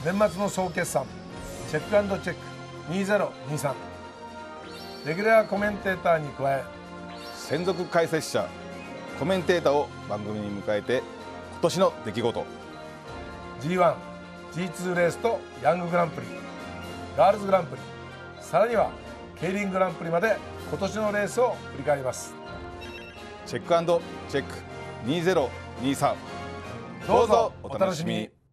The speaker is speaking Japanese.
年末の総決算チェック&チェック2023、レギュラーコメンテーターに加え専属解説者コメンテーターを番組に迎えて、今年の出来事、 G1、G2 レースとヤンググランプリ、ガールズグランプリ、さらにはケイリングランプリまで今年のレースを振り返ります。 チェック&チェック2023、 どうぞお楽しみに。